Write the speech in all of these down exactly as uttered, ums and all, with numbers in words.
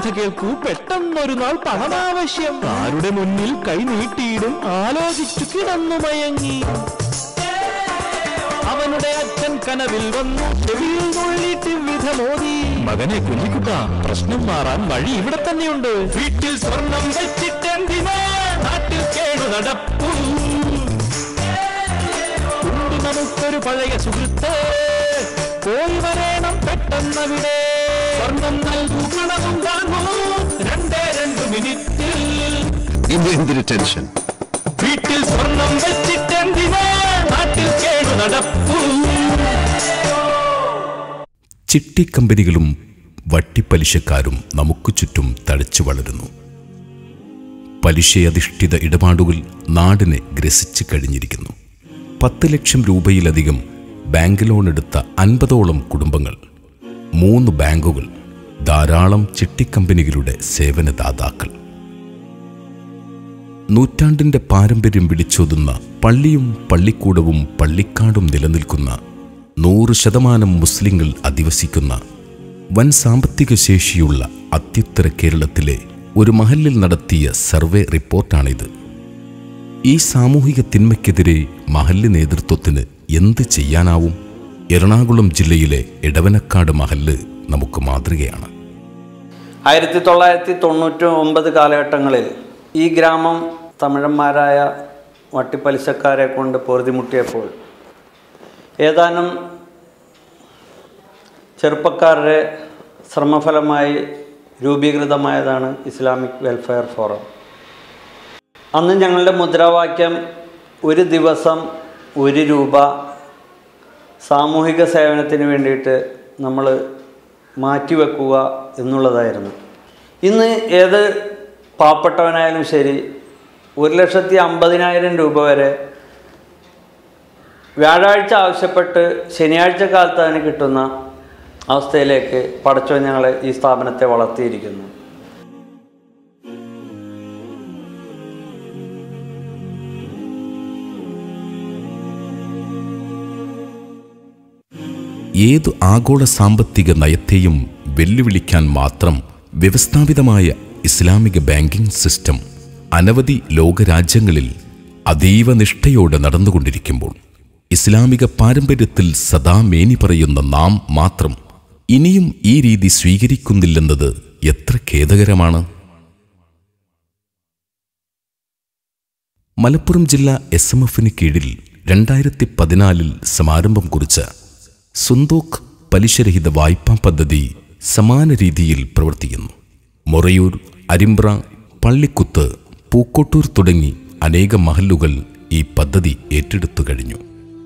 കഥ കേൾക്കൂ. പെട്ടെന്നൊരു നാൾ പണമാവശ്യം. ആരുടെ മുന്നിൽ കൈ നീട്ടിയിടും ആലോചിച്ചു കിടന്നു മയങ്ങി. അവനുടെ അച്ഛൻ കനവിൽ വന്നു ചെവിയിൽ നുള്ളിട്ട് വിധമോദി. മകനെ കുഞ്ഞിക്കുട്ട, പ്രശ്നം മാറാൻ വഴി ഇവിടെ തന്നെയുണ്ട്. വീട്ടിൽ സ്വർണം വെച്ചിട്ടെന്തിനാ നാട്ടിൽ കേടു നടപ്പു. നമുക്കൊരു പഴയ സുഹൃത്ത് പോയി വരേണം പെട്ടെന്നവിടെ. സ്വർണം നൽകൂ, പണവും വാങ്ങൂ, രണ്ടേ രണ്ട് മിനിറ്റിൽ. ഇതെന്തൊരു ടെൻഷൻ. വീട്ടിൽ സ്വർണം വെച്ചിട്ടെന്തിനാ നാട്ടിൽ കേടു നടപ്പു. ചിട്ടിക്കമ്പനികളും വട്ടിപ്പലിശക്കാരും നമുക്ക് ചുറ്റും തഴച്ചു വളരുന്നു. പലിശയധിഷ്ഠിത ഇടപാടുകൾ നാടിനെ ഗ്രസിച്ചു കഴിഞ്ഞിരിക്കുന്നു. പത്ത് ലക്ഷം രൂപയിലധികം ബാങ്ക് ലോൺ എടുത്ത അൻപതോളം കുടുംബങ്ങൾ, മൂന്ന് ബാങ്കുകൾ, ധാരാളം ചിട്ടിക്കമ്പനികളുടെ സേവനദാതാക്കൾ. നൂറ്റാണ്ടിന്റെ പാരമ്പര്യം വിളിച്ചോതുന്ന പള്ളിയും പള്ളിക്കൂടവും പള്ളിക്കാടും നിലനിൽക്കുന്ന നൂറ് ശതമാനം മുസ്ലിങ്ങൾ അധിവസിക്കുന്ന വൻ സാമ്പത്തിക ശേഷിയുള്ള അത്യുത്തര കേരളത്തിലെ ഒരു മഹല്ലിൽ നടത്തിയ സർവേ റിപ്പോർട്ടാണിത്. ഈ സാമൂഹിക തിന്മയ്ക്കെതിരെ മഹല്ല് നേതൃത്വത്തിന് എന്ത് ചെയ്യാനാവും? എറണാകുളം ജില്ലയിലെ എടവനക്കാട് മഹല്ല് നമുക്ക് മാതൃകയാണ്. ആയിരത്തി തൊള്ളായിരത്തി തൊണ്ണൂറ്റി ഒമ്പത് കാലഘട്ടങ്ങളിൽ ഈ ഗ്രാമം തമിഴന്മാരായ വട്ടിപ്പലിശക്കാരെ കൊണ്ട് പൊറുതിമുട്ടിയപ്പോൾ ഏതാനും ചെറുപ്പക്കാരുടെ ശ്രമഫലമായി രൂപീകൃതമായതാണ് ഇസ്ലാമിക് വെൽഫെയർ ഫോറം. അന്ന് ഞങ്ങളുടെ മുദ്രാവാക്യം ഒരു ദിവസം ഒരു രൂപ സാമൂഹിക സേവനത്തിന് വേണ്ടിയിട്ട് നമ്മൾ മാറ്റിവെക്കുക എന്നുള്ളതായിരുന്നു. ഇന്ന് ഏത് പാവപ്പെട്ടവനായാലും ശരി ഒരു ലക്ഷത്തി അമ്പതിനായിരം രൂപ വരെ വ്യാഴാഴ്ച ആവശ്യപ്പെട്ട് ശനിയാഴ്ച കാലത്ത് അതിന് കിട്ടുന്ന അവസ്ഥയിലേക്ക് പടച്ചോൻ ഞങ്ങളെ ഈ സ്ഥാപനത്തെ വളർത്തിയിരിക്കുന്നു. ഏതു ആഗോള സാമ്പത്തിക നയത്തെയും വെല്ലുവിളിക്കാൻ മാത്രം വ്യവസ്ഥാപിതമായ ഇസ്ലാമിക ബാങ്കിംഗ് സിസ്റ്റം അനവധി ലോകരാജ്യങ്ങളിൽ അതീവ നിഷ്ഠയോടെ നടന്നുകൊണ്ടിരിക്കുമ്പോൾ ഇസ്ലാമിക പാരമ്പര്യത്തിൽ സദാ മേനി പറയുന്ന നാം മാത്രം ഇനിയും ഈ രീതി സ്വീകരിക്കുന്നില്ലെന്നത് എത്ര ഖേദകരമാണ്. മലപ്പുറം ജില്ലാ എസ് എം എഫിന് കീഴിൽ രണ്ടായിരത്തി പതിനാലിൽ സമാരംഭം കുറിച്ച സുന്തോക്ക് പലിശരഹിത വായ്പാ പദ്ധതി സമാന രീതിയിൽ പ്രവർത്തിക്കുന്നു. മൊറയൂർ, അരിമ്പ്ര, പള്ളിക്കുത്ത്, പൂക്കോട്ടൂർ തുടങ്ങി അനേകം മഹല്ലുകൾ ഈ പദ്ധതി ഏറ്റെടുത്തു കഴിഞ്ഞു.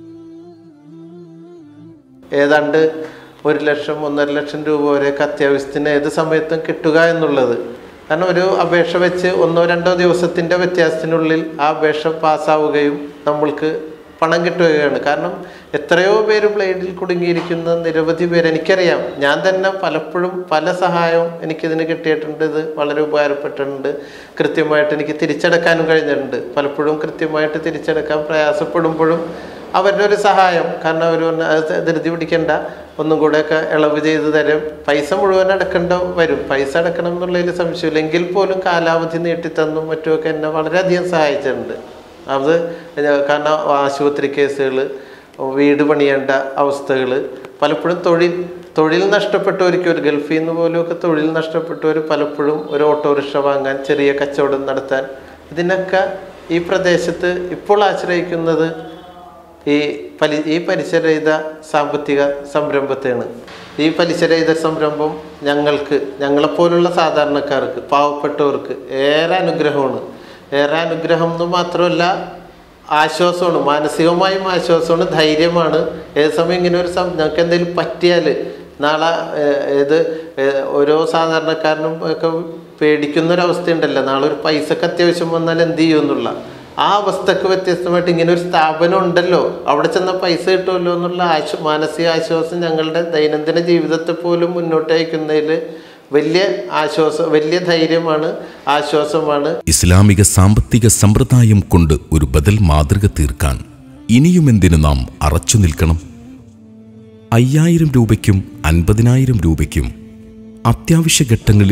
ഏതാണ്ട് ഒരു ലക്ഷം ഒന്നര ലക്ഷം രൂപ വരെയൊക്കെ അത്യാവശ്യത്തിന് ഏത് സമയത്തും കിട്ടുക എന്നുള്ളത്, കാരണം ഒരു അപേക്ഷ വെച്ച് ഒന്നോ രണ്ടോ ദിവസത്തിൻ്റെ വ്യത്യാസത്തിനുള്ളിൽ ആ അപേക്ഷ പാസ്സാവുകയും നമ്മൾക്ക് പണം കിട്ടുകയാണ്. കാരണം എത്രയോ പേര് ബ്ലേഡിൽ കുടുങ്ങിയിരിക്കുന്ന നിരവധി പേര് എനിക്കറിയാം. ഞാൻ തന്നെ പലപ്പോഴും പല സഹായവും എനിക്കിതിന് കിട്ടിയിട്ടുണ്ട്. ഇത് വളരെ ഉപകാരപ്പെട്ടിട്ടുണ്ട്. കൃത്യമായിട്ട് എനിക്ക് തിരിച്ചടക്കാനും കഴിഞ്ഞിട്ടുണ്ട്. പലപ്പോഴും കൃത്യമായിട്ട് തിരിച്ചടക്കാൻ പ്രയാസപ്പെടുമ്പോഴും അവരുടെ ഒരു സഹായം, കാരണം അവർ അത് ധൃതി പിടിക്കേണ്ട, ഒന്നും കൂടെയൊക്കെ ഇളവ് ചെയ്ത് തരും. പൈസ മുഴുവൻ അടക്കേണ്ട വരും, പൈസ അടക്കണം എന്നുള്ളതിൽ സംശയമില്ല. എങ്കിൽ പോലും കാലാവധി നീട്ടിത്തന്നും മറ്റുമൊക്കെ എന്നെ വളരെയധികം സഹായിച്ചിട്ടുണ്ട്. അത് കാരണം ആശുപത്രി കേസുകൾ, വീട് പണിയേണ്ട അവസ്ഥകൾ, പലപ്പോഴും തൊഴിൽ തൊഴിൽ നഷ്ടപ്പെട്ടവർക്ക്, ഒരു ഗൾഫിൽ നിന്ന് പോലുമൊക്കെ തൊഴിൽ നഷ്ടപ്പെട്ടവർ പലപ്പോഴും ഒരു ഓട്ടോറിക്ഷ വാങ്ങാൻ, ചെറിയ കച്ചവടം നടത്താൻ, ഇതിനൊക്കെ ഈ പ്രദേശത്ത് ഇപ്പോൾ ആശ്രയിക്കുന്നത് ഈ പലി ഈ പലിശരഹിത സാമ്പത്തിക സംരംഭത്തെയാണ്. ഈ പലിശരഹിത സംരംഭം ഞങ്ങൾക്ക്, ഞങ്ങളെപ്പോലുള്ള സാധാരണക്കാർക്ക്, പാവപ്പെട്ടവർക്ക് ഏറെ അനുഗ്രഹമാണ്. ഏറെ അനുഗ്രഹം എന്ന് മാത്രമല്ല ആശ്വാസമാണ്, മാനസികമായും ആശ്വാസമാണ്, ധൈര്യമാണ്. ഏത് സമയം ഇങ്ങനെ ഒരു ഞങ്ങൾക്ക് എന്തെങ്കിലും പറ്റിയാൽ നാളെ ഏത് ഓരോ സാധാരണക്കാരനും ഒക്കെ പേടിക്കുന്നൊരവസ്ഥയുണ്ടല്ലോ, നാളെ ഒരു പൈസക്ക് അത്യാവശ്യം വന്നാൽ എന്ത് ചെയ്യുമെന്നുള്ള ആ അവസ്ഥക്ക് വ്യത്യസ്തമായിട്ട് ഇങ്ങനെ ഒരു സ്ഥാപനം ഉണ്ടല്ലോ, അവിടെ ചെന്ന പൈസ കിട്ടുമല്ലോ എന്നുള്ള ആശ്വ മാനസിക ആശ്വാസം ഞങ്ങളുടെ ദൈനംദിന ജീവിതത്തെ പോലും മുന്നോട്ട് അയക്കുന്നതിൽ വലിയ ആശ്വാസം, വലിയ ധൈര്യമാണ്, ആശ്വാസമാണ്. ഇസ്ലാമിക സാമ്പത്തിക സമ്പ്രദായം കൊണ്ട് ഒരു ബദൽ മാതൃക തീർക്കാൻ ഇനിയും എന്തിനു നാം അറച്ചു നിൽക്കണം? അയ്യായിരം രൂപയ്ക്കും അൻപതിനായിരം രൂപയ്ക്കും അത്യാവശ്യ ഘട്ടങ്ങളിൽ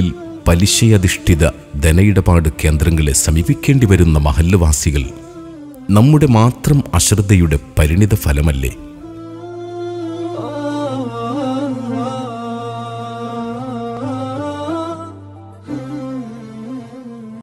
പലിശയധിഷ്ഠിത ധനയിടപാട് കേന്ദ്രങ്ങളെ സമീപിക്കേണ്ടി വരുന്ന മഹല്ലുവാസികൾ നമ്മുടെ മാത്രം അശ്രദ്ധയുടെ പരിണിത ഫലമല്ലേ?